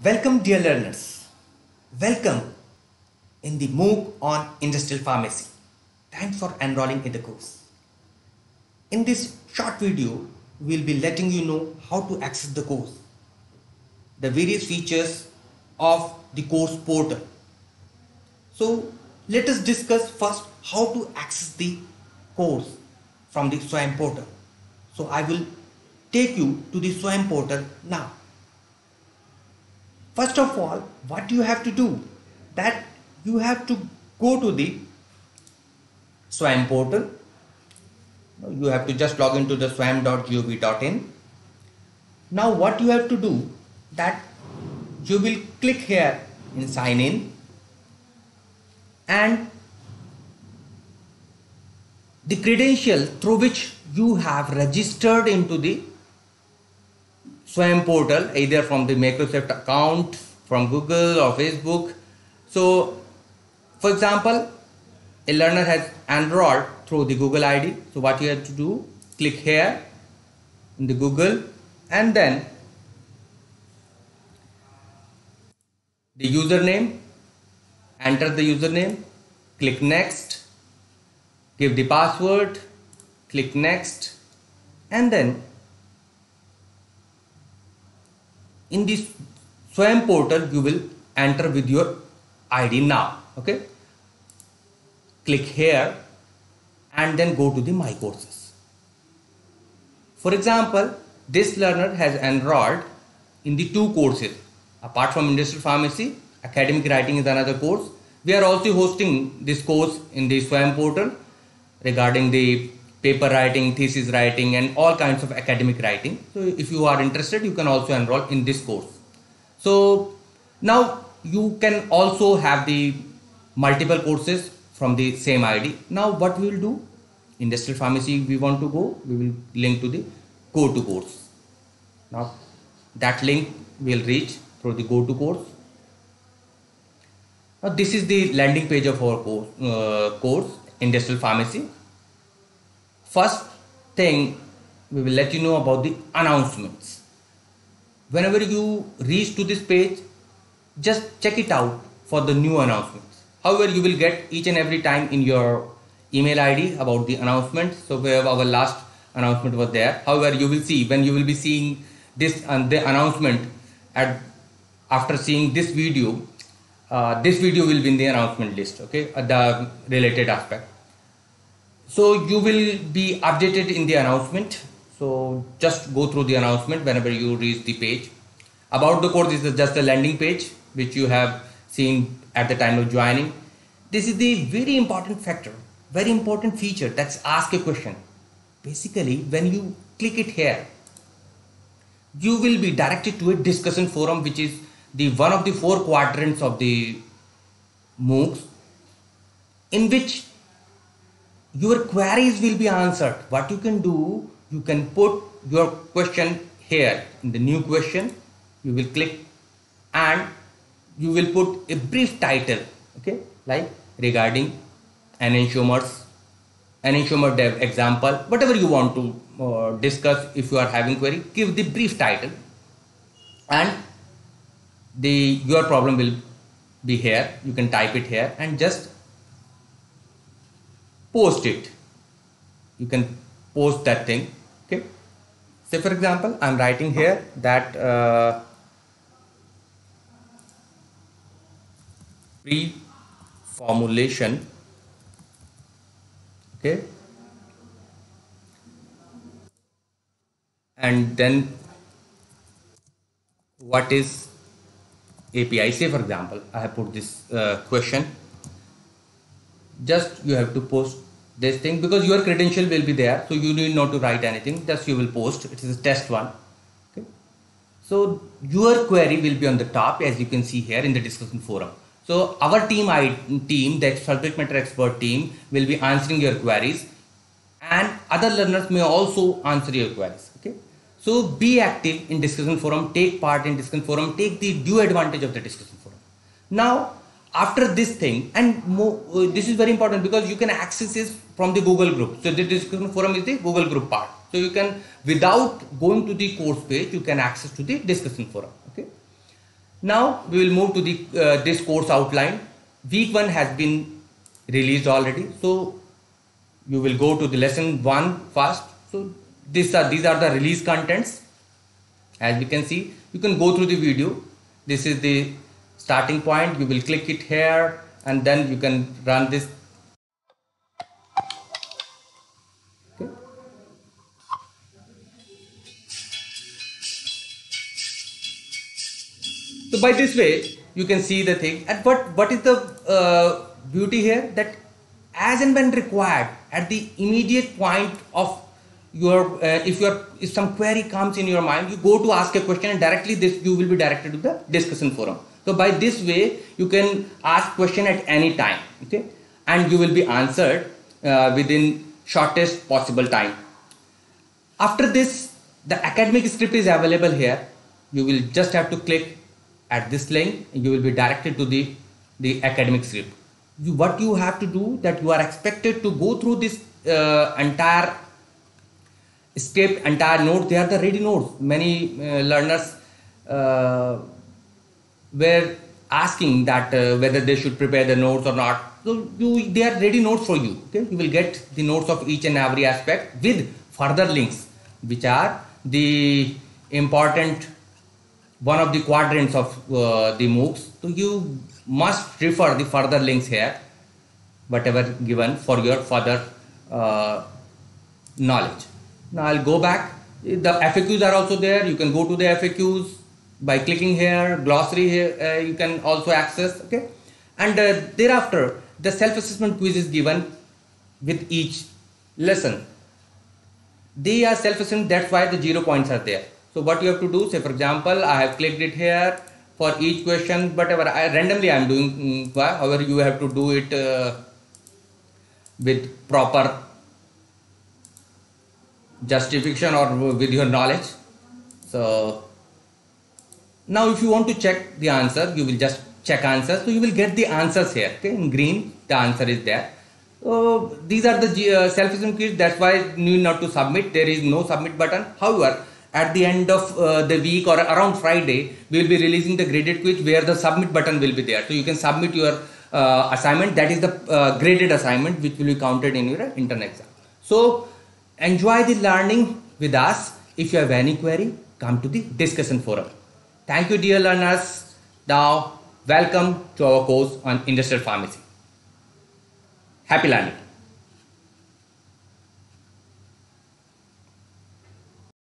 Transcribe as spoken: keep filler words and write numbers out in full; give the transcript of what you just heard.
Welcome dear learners. Welcome in the MOOC on Industrial Pharmacy. Thanks for enrolling in the course. In this short video, we will be letting you know how to access the course, the various features of the course portal. So let us discuss first how to access the course from the SWAYAM portal. So I will take you to the SWAYAM portal now. First of all, what you have to do, that you have to go to the SWAYAM portal. You have to just log into the swayam dot gov dot in. Now what you have to do, that you will click here in sign in, and the credential through which you have registered into the SWAYAM portal, either from the Microsoft account, from Google or Facebook. So for example, a learner has enrolled through the Google I D. So what you have to do, click here in the Google, and then the username, enter the username, click next, give the password, click next, and then in this SWAYAM portal you will enter with your I D now. Okay, click here and then go to the My Courses. For example, this learner has enrolled in the two courses. Apart from Industrial Pharmacy, Academic Writing is another course. We are also hosting this course in the SWAYAM portal regarding the paper writing, thesis writing, and all kinds of academic writing. So if you are interested, you can also enroll in this course. So now you can also have the multiple courses from the same I D. Now what we will do, Industrial Pharmacy we want to go, we will link to the go to course. Now that link will reach through the go to course. Now this is the landing page of our course, uh, course Industrial Pharmacy. First thing, we will let you know about the announcements. Whenever you reach to this page, just check it out for the new announcements. However, you will get each and every time in your email I D about the announcements. So where our last announcement was there. However, you will see when you will be seeing this and the announcement at after seeing this video, uh, this video will be in the announcement list. Okay, uh, the related aspect. So you will be updated in the announcement. So just go through the announcement whenever you reach the page. About the course is just a landing page which you have seen at the time of joining. This is the very important factor, very important feature, that's ask a question. Basically, when you click it here, you will be directed to a discussion forum, which is the one of the four quadrants of the MOOCs, in which your queries will be answered. What you can do, you can put your question here in the new question. You will click and you will put a brief title, okay, like regarding enantiomers, enantiomer dev example, whatever you want to uh, discuss. If you are having query, give the brief title, and the your problem will be here. You can type it here and just post it. You can post that thing. Okay, say for example, I'm writing here that uh, pre-formulation, okay, and then what is A P I. Say for example, I have put this uh, question. Just you have to post this thing because your credential will be there, so you need not to write anything, just you will post. It is a test one. Okay, so your query will be on the top, as you can see here in the discussion forum. So our team I team the subject matter expert team will be answering your queries, and other learners may also answer your queries. Okay, so be active in discussion forum, take part in discussion forum, take the due advantage of the discussion forum. Now after this thing, and more, uh, this is very important because you can access this from the Google group. So the discussion forum is the Google group part. So you can, without going to the course page, you can access to the discussion forum. Okay. Now we will move to the uh, this course outline. Week one has been released already, so you will go to the lesson one first. So these are these are the release contents. As we can see, you can go through the video. This is the starting point. You will click it here and then you can run this. Okay. So by this way you can see the thing. And what what is the uh, beauty here, that as and when required, at the immediate point of your uh, if your if some query comes in your mind, you go to ask a question and directly this you will be directed to the discussion forum. So by this way you can ask question at any time, okay, and you will be answered uh, within shortest possible time. After this, the academic script is available here. You will just have to click at this link and you will be directed to the the academic script. You, what you have to do, that you are expected to go through this uh, entire script, entire notes. They are the ready notes. Many uh, learners uh, were asking that uh, whether they should prepare the notes or not. So you, they are ready notes for you. Okay, you will get the notes of each and every aspect with further links, which are the important one of the quadrants of uh, the MOOCs. So you must refer the further links here, whatever given for your further uh, knowledge. Now I'll go back. The F A Qs are also there. You can go to the F A Qs by clicking here. Glossary here uh, you can also access. Okay, and uh, thereafter the self-assessment quiz is given with each lesson. They are self-assessment. That's why the zero points are there. So what you have to do, say for example, I have clicked it here for each question, whatever I randomly I am doing. However, you have to do it uh, with proper justification or with your knowledge. So now if you want to check the answer, you will just check answers. So you will get the answers here. Okay, in green the answer is there. So these are the uh, self-assessment quiz. That's why you need not to submit. There is no submit button. However, at the end of uh, the week or around Friday, we will be releasing the graded quiz where the submit button will be there. So you can submit your uh, assignment. That is the uh, graded assignment which will be counted in your internal exam. So enjoy the learning with us. If you have any query, come to the discussion forum. Thank you, dear learners. Now welcome to our course on industrial pharmacy. Happy learning.